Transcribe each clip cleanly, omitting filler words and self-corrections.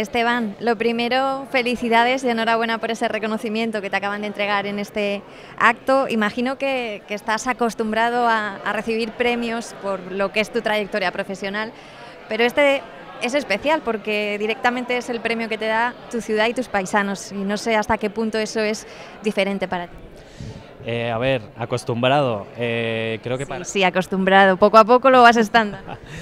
Esteban, lo primero, felicidades y enhorabuena por ese reconocimiento que te acaban de entregar en este acto. Imagino que estás acostumbrado a recibir premios por lo que es tu trayectoria profesional, pero este es especial porque directamente es el premio que te da tu ciudad y tus paisanos, y no sé hasta qué punto eso es diferente para ti. A ver, acostumbrado, creo que Sí, acostumbrado, poco a poco lo vas estando.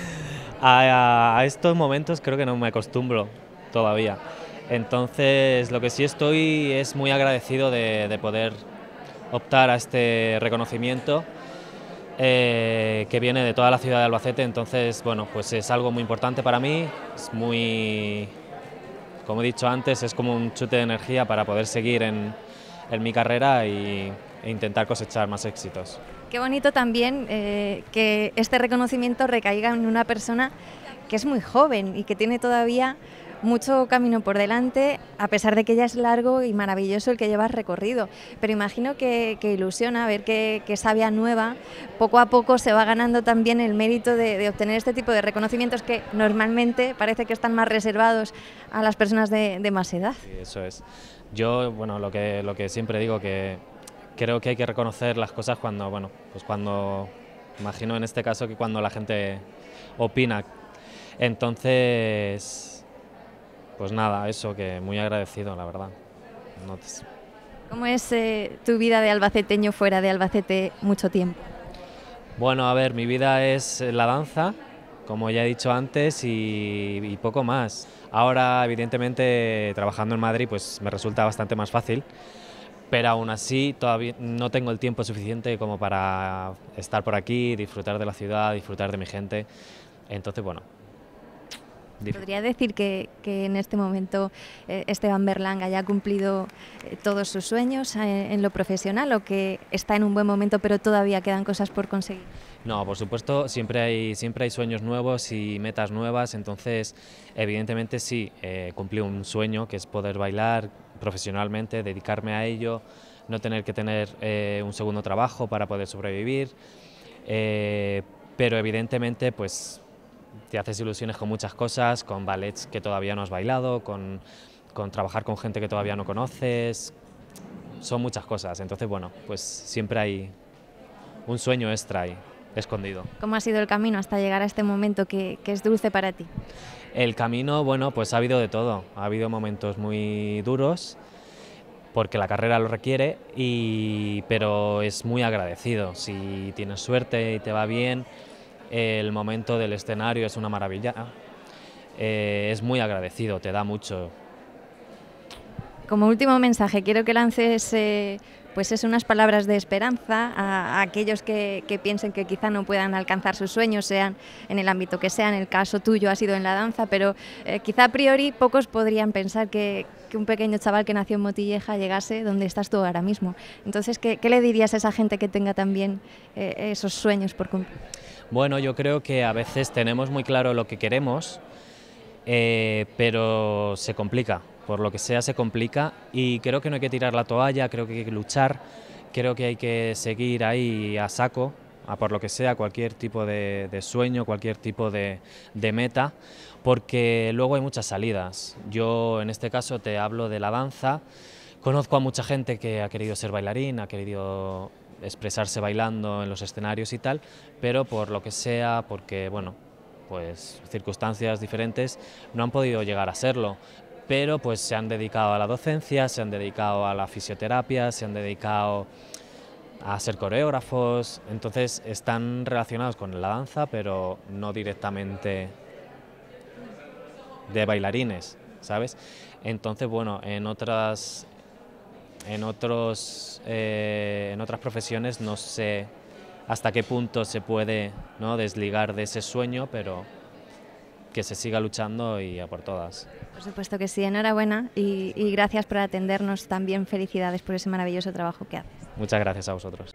a estos momentos creo que no me acostumbro todavía. Entonces, lo que sí estoy es muy agradecido de poder optar a este reconocimiento que viene de toda la ciudad de Albacete. Entonces, bueno, pues es algo muy importante para mí, es muy, como he dicho antes, es como un chute de energía para poder seguir en mi carrera e intentar cosechar más éxitos. Qué bonito también que este reconocimiento recaiga en una persona que es muy joven y que tiene todavía mucho camino por delante, a pesar de que ya es largo y maravilloso el que llevas recorrido. Pero imagino que ilusiona ver que esa vía nueva poco a poco se va ganando también el mérito de obtener este tipo de reconocimientos que normalmente parece que están más reservados a las personas de más edad. Sí, eso es. Yo, bueno, lo que siempre digo, que creo que hay que reconocer las cosas cuando, bueno, pues cuando, imagino en este caso que cuando la gente opina. Entonces, pues nada, eso, que muy agradecido, la verdad. No te- ¿Cómo es tu vida de albaceteño fuera de Albacete mucho tiempo? Bueno, a ver, mi vida es la danza, como ya he dicho antes, y poco más. Ahora, evidentemente, trabajando en Madrid, pues me resulta bastante más fácil, pero aún así todavía no tengo el tiempo suficiente como para estar por aquí, disfrutar de la ciudad, disfrutar de mi gente. Entonces, bueno, ¿Podría decir que en este momento Esteban Berlanga ya ha cumplido todos sus sueños en lo profesional, o que está en un buen momento pero todavía quedan cosas por conseguir? no, por supuesto, siempre hay sueños nuevos y metas nuevas, entonces evidentemente sí, cumplí un sueño que es poder bailar profesionalmente, dedicarme a ello, no tener que tener un segundo trabajo para poder sobrevivir, pero evidentemente pues te haces ilusiones con muchas cosas, con ballets que todavía no has bailado, con trabajar con gente que todavía no conoces, son muchas cosas, entonces bueno, pues siempre hay un sueño extra ahí, escondido. ¿Cómo ha sido el camino hasta llegar a este momento que es dulce para ti? El camino, bueno, pues ha habido de todo, ha habido momentos muy duros, porque la carrera lo requiere, pero es muy agradecido. Si tienes suerte y te va bien, el momento del escenario es una maravilla. Es muy agradecido, te da mucho. Como último mensaje, quiero que lances pues es unas palabras de esperanza a aquellos que piensen que quizá no puedan alcanzar sus sueños, sean en el ámbito que sea. En el caso tuyo ha sido en la danza, pero quizá a priori pocos podrían pensar que un pequeño chaval que nació en Motilleja llegase donde estás tú ahora mismo. Entonces, ¿qué le dirías a esa gente que tenga también esos sueños por cumplir? Bueno, yo creo que a veces tenemos muy claro lo que queremos, pero se complica, por lo que sea se complica, y creo que no hay que tirar la toalla, creo que hay que luchar, creo que hay que seguir ahí a saco, a por lo que sea, cualquier tipo de sueño, cualquier tipo de meta, porque luego hay muchas salidas. Yo en este caso te hablo de la danza, conozco a mucha gente que ha querido ser bailarín, ha querido expresarse bailando en los escenarios y tal, pero por lo que sea, porque bueno, pues circunstancias diferentes, no han podido llegar a serlo, pero pues se han dedicado a la docencia, se han dedicado a la fisioterapia, se han dedicado a ser coreógrafos, entonces están relacionados con la danza, pero no directamente de bailarines, ¿sabes? Entonces, bueno, en otras profesiones no sé hasta qué punto se puede, ¿no?, desligar de ese sueño, pero que se siga luchando y a por todas. Por supuesto que sí, enhorabuena y gracias por atendernos. También felicidades por ese maravilloso trabajo que haces. Muchas gracias a vosotros.